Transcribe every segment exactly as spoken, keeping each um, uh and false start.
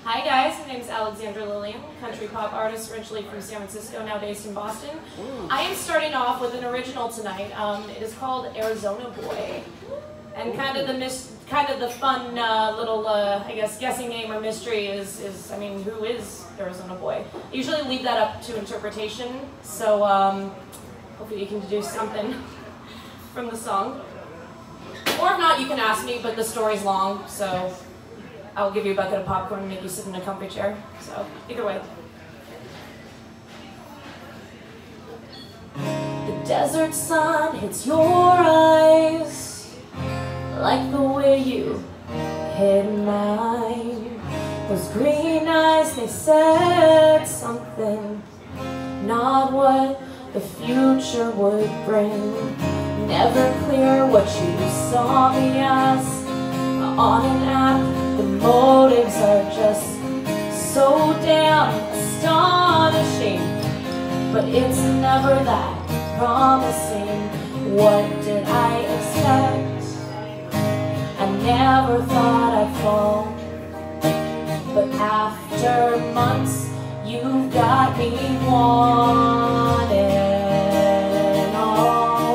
Hi guys, my name is Alexandra Lillian, country pop artist originally from San Francisco, now based in Boston. Ooh. I am starting off with an original tonight. Um, it is called Arizona Boy, and kind of the mis kind of the fun uh, little, uh, I guess, guessing game or mystery is, is, I mean, who is Arizona Boy? I usually leave that up to interpretation, so um, hopefully you can deduce something from the song. Or if not, you can ask me, but the story's long, so I'll give you a bucket of popcorn and make you sit in a comfy chair. So, either way. The desert sun hits your eyes like the way you hit mine. Those green eyes, they said something, not what the future would bring. Never clear what you saw me as on an app. The motives are just so damn astonishing, but it's never that promising. What did I expect? I never thought I'd fall, but after months you've got me wanting all.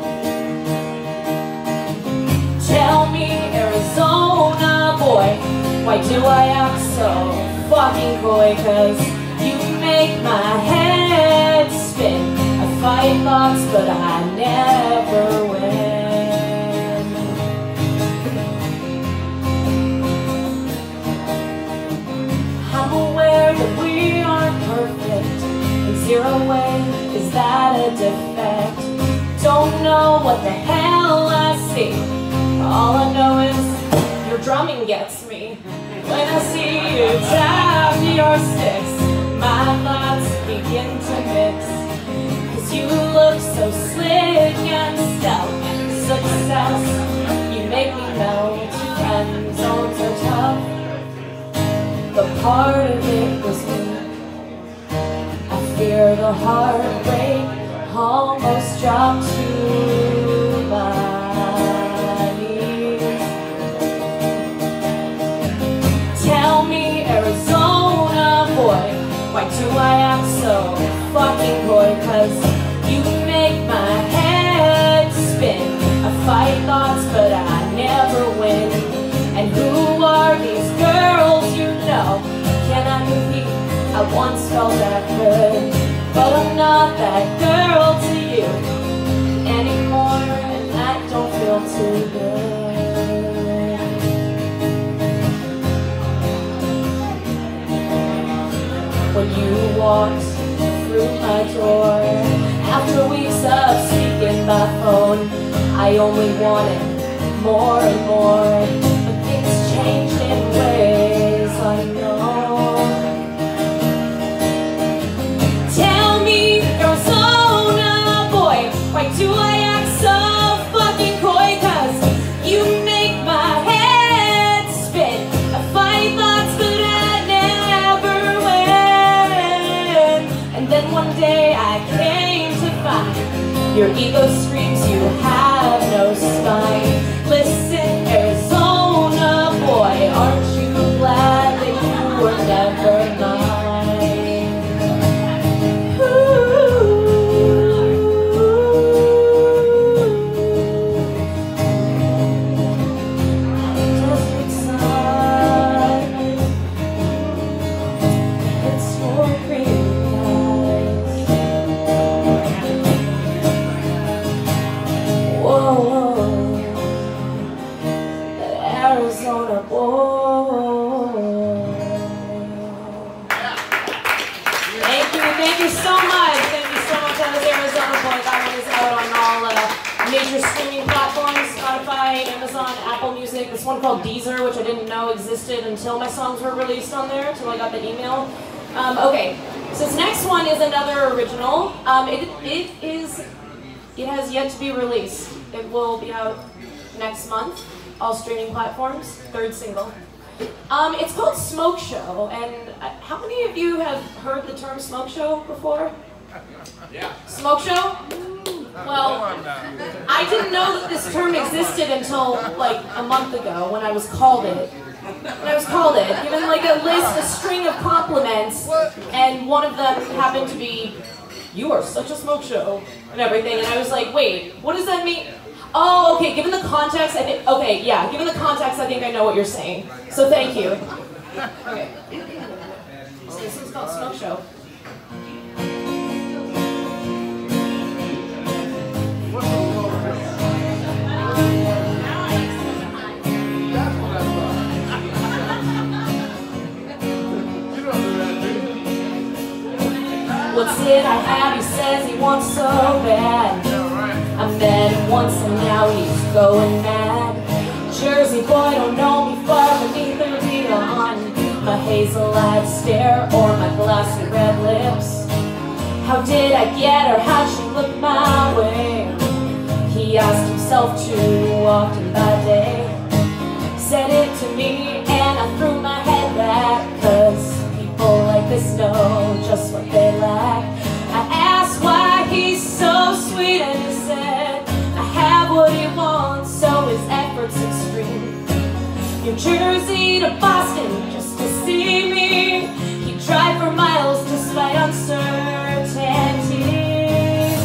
Tell me, Arizona boy, why do I act so fucking coy? Cause you make my head spin. I fight thoughts, but I never win. I'm aware that we aren't perfect, and zero way is that a defect. Don't know what the hell I see. All I know is your drumming gets me. When I see you tap your sticks, my thoughts begin to mix. Cause you look so slick and stealth. Success, you make me melt. Friend zones are tough, but part of it was me. I fear the heartbreak almost dropped to my why do I act so fucking coy? Cause you make my head spin. I fight thoughts, but I never win. And who are these girls you know? Can I repeat? I once felt that good, but I'm not that girl to you anymore, and that don't feel too good. When you walked through my door, after weeks of speaking by phone, I only wanted more and more, but things changed in ways unknown. Tell me, Arizona boy, why do I act so fucking coy? Cause you make my head spin. I fight thoughts, but I never win. And then one day I came to find your ego screams you have no spine. Listen, Arizona boy, aren't you glad that you were never mine? Desert sun, it's your green. Whoa, Arizona boy. Thank you, thank you so much. Thank you so much. That was Arizona boy. That one is out on all uh, major streaming platforms: Spotify, Amazon, Apple Music. This one called Deezer, which I didn't know existed until my songs were released on there, until I got the email. Um, okay, so this next one is another original. Um, it, it is. It has yet to be released. It will be out next month, all streaming platforms, third single. Um, it's called Smoke Show, and uh, how many of you have heard the term smoke show before? Yeah. Smoke show? Well, I didn't know that this term existed until like a month ago when I was called it. When I was called it, given like like a list, a string of compliments, and one of them happened to be, "You are such a smoke show," and everything, and I was like, wait, what does that mean? Oh, okay, given the context, I think, okay, yeah, given the context, I think I know what you're saying. So thank you. Okay. So this one's called Smoke Show. What's it I have? He says he wants so bad. I met him once and now he's going mad. Jersey boy, don't know me far, but neither beyond my hazel-eyed stare or my glossy red lips. How did I get her? How'd she look my way? He asked himself too often by day. Said it to me and I threw my head back, 'cause people like this know just what they lack. I asked why he's so sweet and he said, I have what he wants, so his efforts extreme. New Jersey to Boston just to see me. He'd drive for miles despite uncertainties.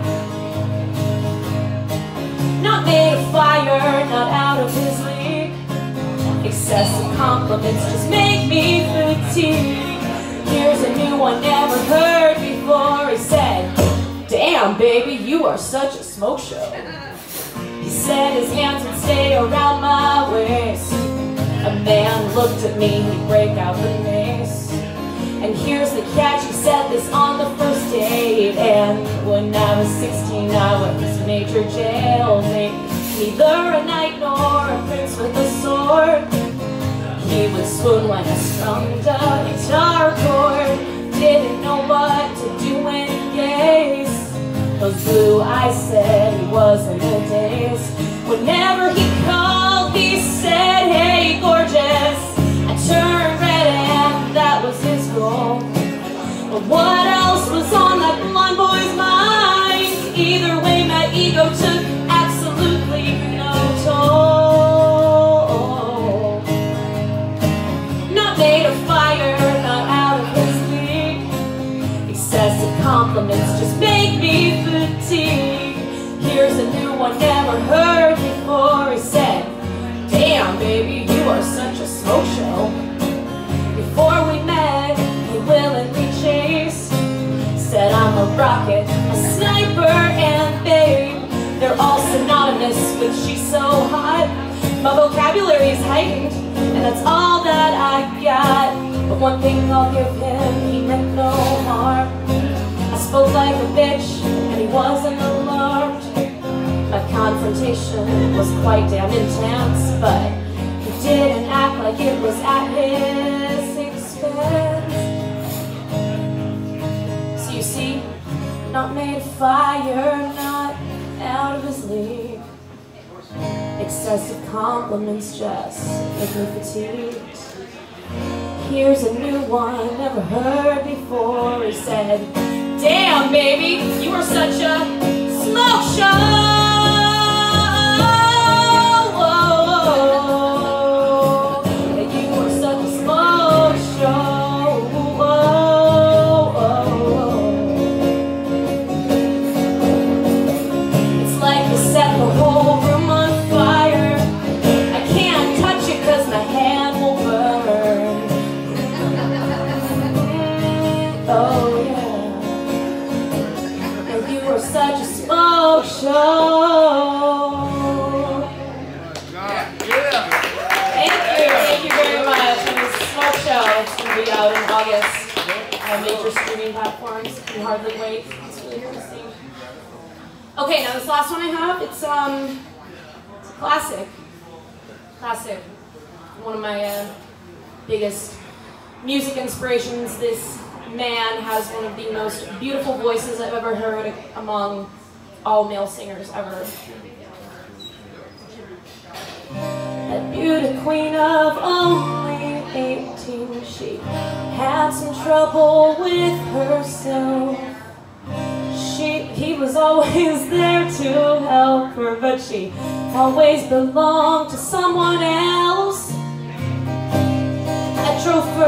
Not made of fire, not out of his league. Excessive compliments just make me fatigue. Here's a new one never heard before. He said, damn baby, you are such a smoke show. He said his hands would stay around my waist. A man looked at me, he'd break out the mace. And here's the catch, he said this on the first date. And when I was sixteen, I was major jailmate. Neither a knight nor a prince with a sword. He would swoon when I strummed a guitar chord. Didn't know what to do in gaze. Those blue eyes said he was in a daze. Whenever he called, he said, hey, gorgeous. I turned red and that was his goal. But what else was on that blonde boy's mind? Either way, my ego took absolutely no toll. Not made of fire, not out of his league. Excessive compliments just make me fatigue. Here's a new one never heard before. He said, damn baby, you are such a smoke show. Before we met, he willingly chased. Said I'm a rocket, a sniper, and babe. They're all synonymous with she's so hot. My vocabulary is heightened, and that's all that I got. But one thing I'll give him, he meant no harm. I spoke like a bitch, and he wasn't alarmed. My confrontation was quite damn intense, but he didn't act like it was at his expense. So you see, not made of fire, not out of his league. Excessive compliments just make me fatigued. Here's a new one never heard before. He said, damn baby, you are such a smoke show. You are such a smoke show. It's like you set the whole room on fire. I can't touch it 'cause my hand will burn. Oh yeah. And you are such a smoke show. Thank you, thank you very much. And this smoke show, it's going to be out in August on major streaming platforms. I can hardly wait. It's really interesting. Okay, now this last one I have, it's um, it's a classic. Classic. One of my uh, biggest music inspirations. This man has one of the most beautiful voices I've ever heard among all male singers ever. That beauty queen of only eighteen, she had some trouble with herself. She, he was always there to help her, but she always belonged to someone else. I drove for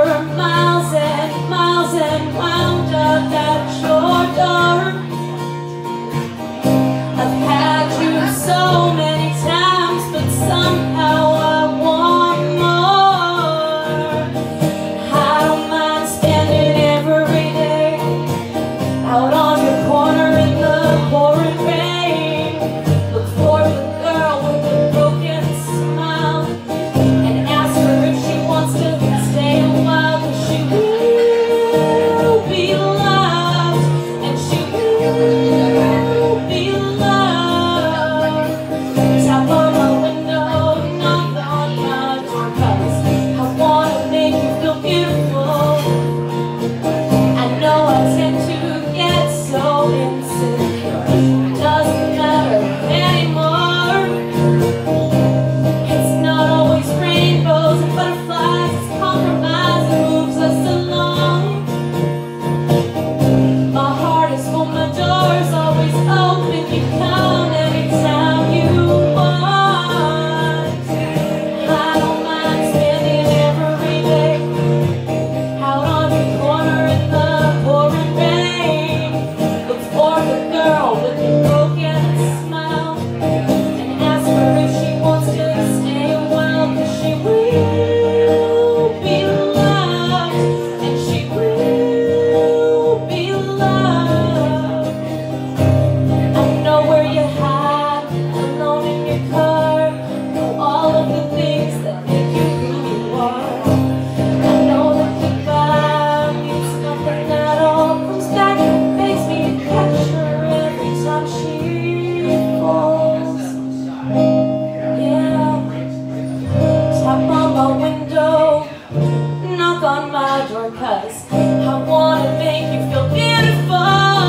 more, 'cause I wanna make you feel beautiful.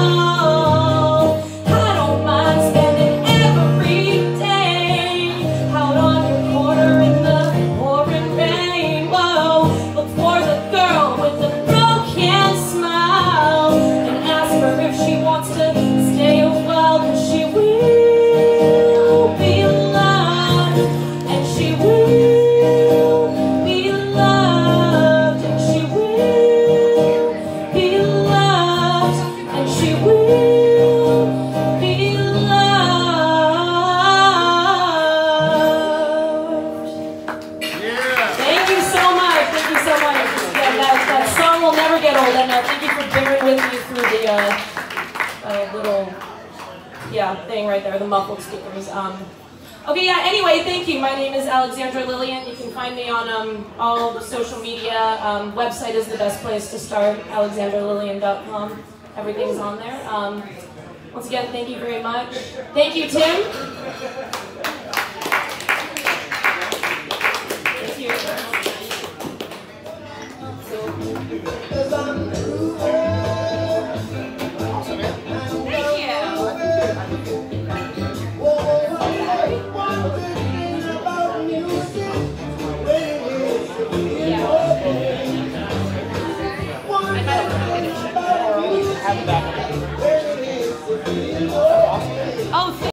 I don't mind spending every day out on your corner in the pouring rain. Whoa, look for the girl with the broken smile and ask her if she wants to stay a while, 'cause she will be loved, and she will be loved, and she will be loved, and she will be loved. Yeah. Thank you so much. Thank you so much. Yeah, that, that song will never get old. And uh, thank you for bearing with me through the uh, uh, little yeah thing right there, the muffled speakers. Um, okay, yeah. Anyway, thank you. My name is Alexandra Lillian. You can find me on um, all the social media. Um, website is the best place to start. alexandra lillian dot com. Everything's on there. Um, once again, thank you very much. Thank you, Tim.